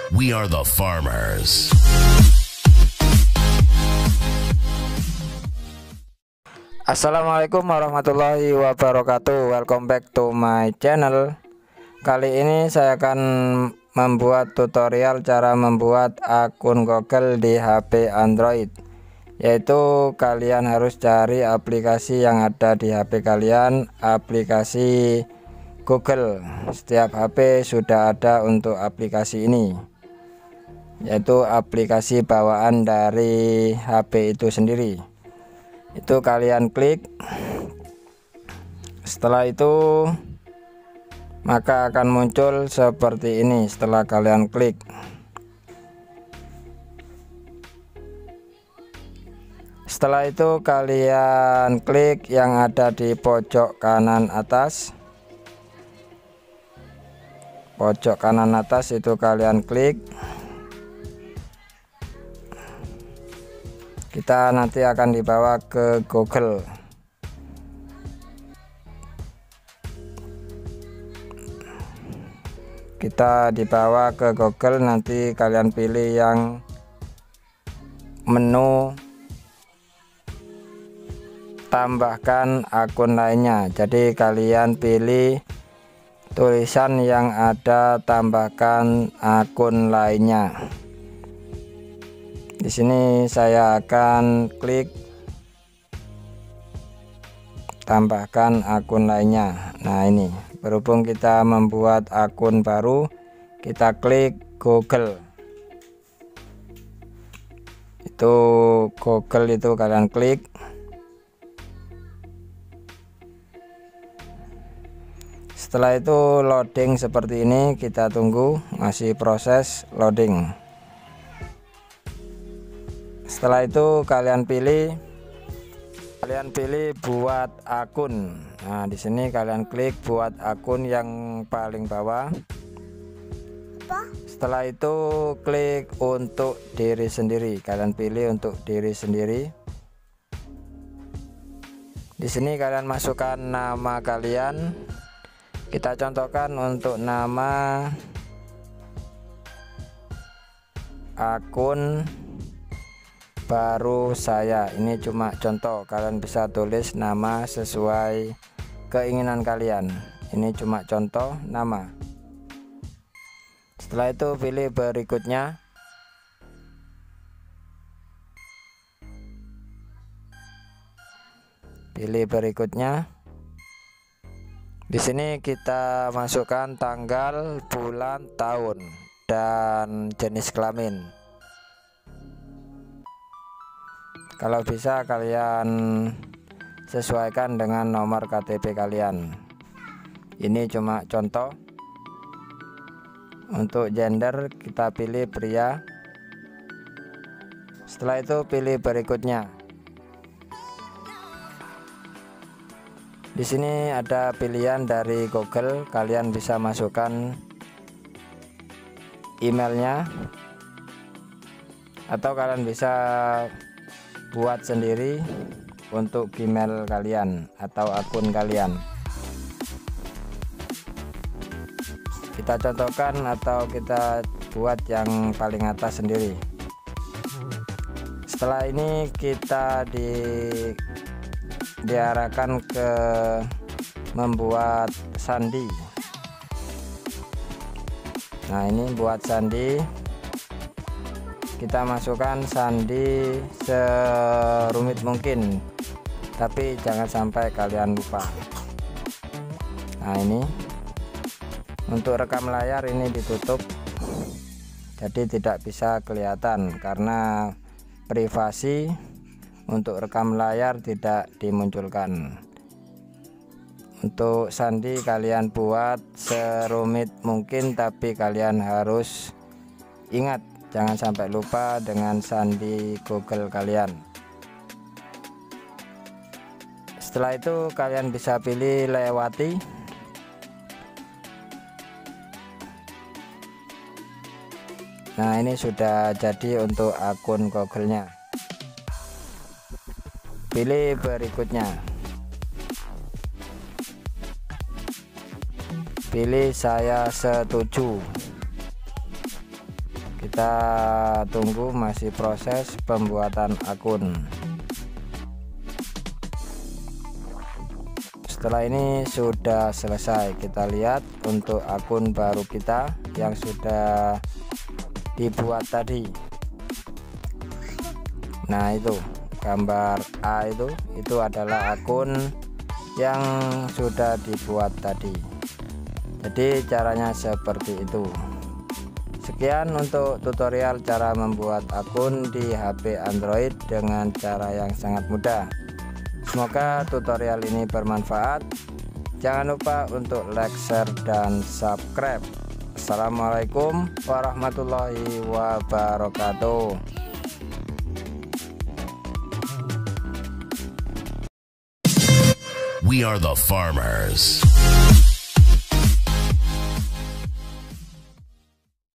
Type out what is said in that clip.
We are the farmers. Assalamualaikum warahmatullahi wabarakatuh. Welcome back to my channel. Kali ini saya akan membuat tutorial cara membuat akun Google di HP Android. Yaitu kalian harus cari aplikasi yang ada di HP kalian, aplikasi Google. Setiap HP sudah ada untuk aplikasi ini, yaitu aplikasi bawaan dari HP itu sendiri. Itu kalian klik. Setelah itu maka akan muncul seperti ini setelah kalian klik. Setelah itu kalian klik yang ada di pojok kanan atas. Pojok kanan atas itu kalian klik. Kita nanti akan dibawa ke Google. Kita dibawa ke Google, nanti kalian pilih yang menu tambahkan akun lainnya. Jadi kalian pilih tulisan yang ada tambahkan akun lainnya. Di sini saya akan klik tambahkan akun lainnya. Nah, ini berhubung kita membuat akun baru, kita klik Google. Itu Google itu kalian klik. Setelah itu loading seperti ini, kita tunggu, masih proses loading. Setelah itu kalian pilih buat akun. Nah, di sini kalian klik buat akun yang paling bawah. Setelah itu klik untuk diri sendiri. Kalian pilih untuk diri sendiri. Di sini kalian masukkan nama kalian. Kita contohkan untuk nama akun baru saya. Ini cuma contoh, kalian bisa tulis nama sesuai keinginan kalian. Ini cuma contoh nama. Setelah itu pilih berikutnya. Pilih berikutnya. Di sini kita masukkan tanggal, bulan, tahun, dan jenis kelamin. Kalau bisa kalian sesuaikan dengan nomor KTP kalian. Ini cuma contoh. Untuk gender kita pilih pria. Setelah itu pilih berikutnya. Di sini ada pilihan dari Google, kalian bisa masukkan emailnya, atau kalian bisa buat sendiri untuk Gmail kalian atau akun kalian. Kita contohkan atau kita buat yang paling atas sendiri. Setelah ini kita diarahkan ke membuat sandi. Nah, ini buat sandi. Kita masukkan sandi serumit mungkin, tapi jangan sampai kalian lupa. Nah, ini untuk rekam layar ini ditutup, jadi tidak bisa kelihatan karena privasi. Untuk rekam layar tidak dimunculkan. Untuk sandi kalian buat serumit mungkin, tapi kalian harus ingat jangan sampai lupa dengan sandi Google kalian. Setelah itu kalian bisa pilih lewati. Nah, ini sudah jadi untuk akun Google-nya. Pilih berikutnya. Pilih saya setuju. Kita tunggu, masih proses pembuatan akun. Setelah ini sudah selesai. Kita lihat untuk akun baru kita yang sudah dibuat tadi. Nah, itu gambar A itu adalah akun yang sudah dibuat tadi. Jadi caranya seperti itu. Sekian untuk tutorial cara membuat akun di HP Android dengan cara yang sangat mudah. Semoga tutorial ini bermanfaat. Jangan lupa untuk like, share, dan subscribe. Assalamualaikum warahmatullahi wabarakatuh. We are the farmers.